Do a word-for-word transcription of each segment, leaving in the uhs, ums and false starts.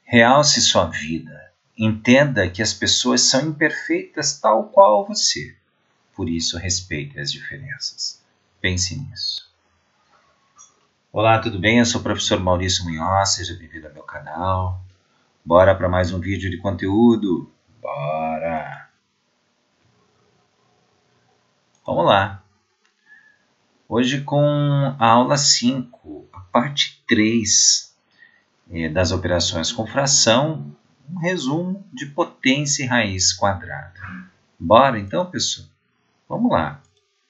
Realce sua vida. Entenda que as pessoas são imperfeitas tal qual você. Por isso, respeite as diferenças. Pense nisso. Olá, tudo bem? Eu sou o professor Maurício Munhoz. Seja bem-vindo ao meu canal. Bora para mais um vídeo de conteúdo? Bora! Vamos lá. Hoje com a aula cinco, a parte três eh, das operações com fração, um resumo de potência e raiz quadrada. Bora então, pessoal? Vamos lá.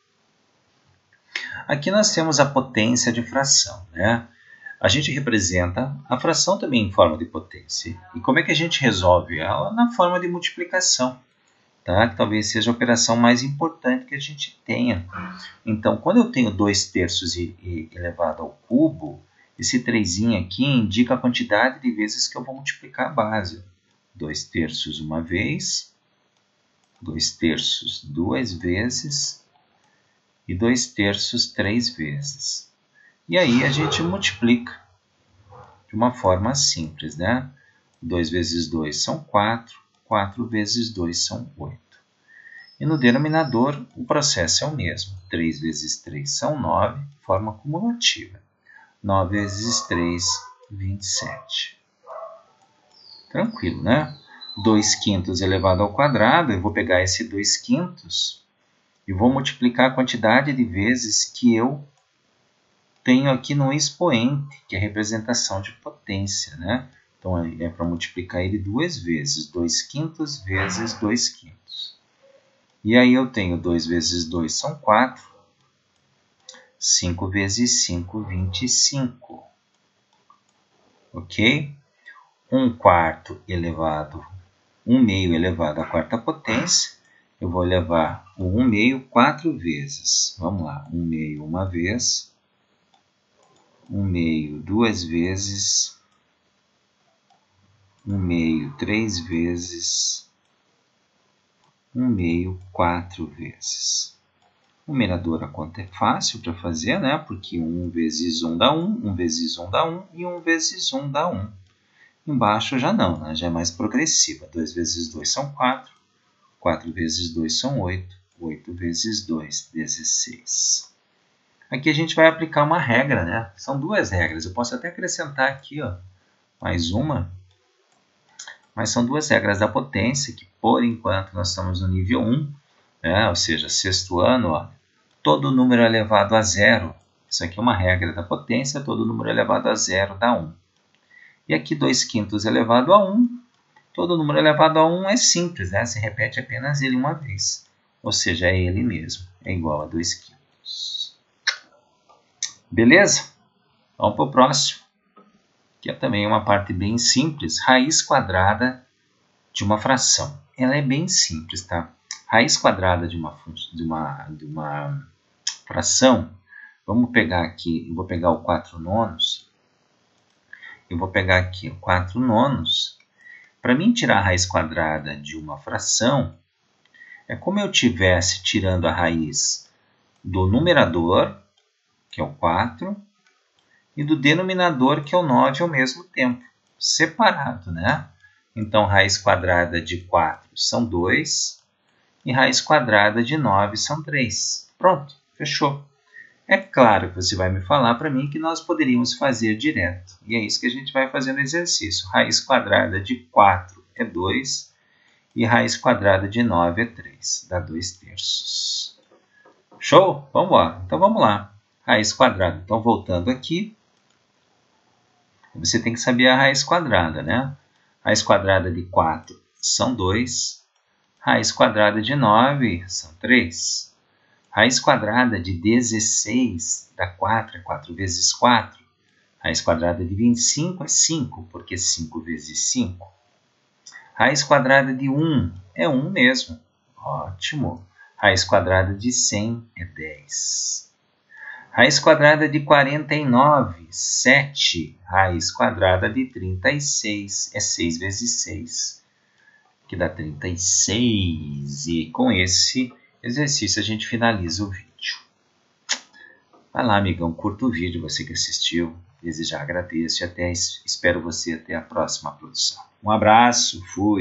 Aqui nós temos a potência de fração, né? A gente representa a fração também em forma de potência. E como é que a gente resolve ela? Na forma de multiplicação, tá? Que talvez seja a operação mais importante que a gente tenha. Então, quando eu tenho dois terços e, e elevado ao cubo, esse trezinho aqui indica a quantidade de vezes que eu vou multiplicar a base. dois terços uma vez, dois terços duas vezes e dois terços três vezes. E aí a gente multiplica de uma forma simples, né? dois vezes dois são quatro, quatro vezes dois são oito. E no denominador o processo é o mesmo. três vezes três são nove, forma cumulativa. nove vezes três, vinte e sete. Tranquilo, né? dois quintos elevado ao quadrado, eu vou pegar esse dois quintos e vou multiplicar a quantidade de vezes que eu tenho aqui no expoente, que é a representação de potência, né? Então, é para multiplicar ele duas vezes, dois quintos vezes dois quintos. E aí eu tenho dois vezes dois são quatro, cinco vezes cinco, vinte e cinco. Ok? um quarto elevado, um meio elevado à quarta potência, eu vou elevar o um meio quatro vezes. Vamos lá, um meio uma vez, um meio duas vezes, um meio três vezes, um meio quatro vezes. O numerador a conta é fácil para fazer, né? Porque um vezes um dá um, um vezes um dá um e um vezes um dá um. Embaixo já não, né? Já é mais progressiva. dois vezes dois são quatro, quatro vezes dois são oito, oito vezes dois, dezesseis. Aqui a gente vai aplicar uma regra, né? São duas regras. Eu posso até acrescentar aqui, ó, mais uma. Mas são duas regras da potência, que por enquanto nós estamos no nível um, né? Ou seja, sexto ano, ó, todo número elevado a zero. Isso aqui é uma regra da potência, todo número elevado a zero dá um. E aqui dois quintos elevado a um, todo número elevado a um é simples, né? Se repete apenas ele uma vez. Ou seja, é ele mesmo, é igual a dois quintos. Beleza? Vamos para o próximo, que é também uma parte bem simples, raiz quadrada de uma fração. Ela é bem simples, tá? Raiz quadrada de uma, de uma, de uma fração, vamos pegar aqui, eu vou pegar o quatro nonos, eu vou pegar aqui o quatro nonos. Para mim tirar a raiz quadrada de uma fração, é como eu estivesse tirando a raiz do numerador, que é o quatro, e do denominador, que é o nove, ao mesmo tempo, separado, né? Então, raiz quadrada de quatro são dois, e raiz quadrada de nove são três. Pronto, fechou. É claro que você vai me falar para mim que nós poderíamos fazer direto. E é isso que a gente vai fazer no exercício. Raiz quadrada de quatro é dois e raiz quadrada de nove é três. Dá dois terços. Show? Vamos lá. Então vamos lá. Raiz quadrada. Então voltando aqui, você tem que saber a raiz quadrada, né? Raiz quadrada de quatro são dois. Raiz quadrada de nove são três. Raiz quadrada de dezesseis dá quatro, é quatro vezes quatro. Raiz quadrada de vinte e cinco é cinco, porque cinco vezes cinco. Raiz quadrada de um é um mesmo. Ótimo. Raiz quadrada de cem é dez. Raiz quadrada de quarenta e nove, sete. Raiz quadrada de trinta e seis é seis vezes seis, que dá trinta e seis. E com esse exercício a gente finaliza o vídeo. Vai lá, amigão, curta o vídeo, você que assistiu. Desde já agradeço e até espero você até a próxima produção. Um abraço, fui!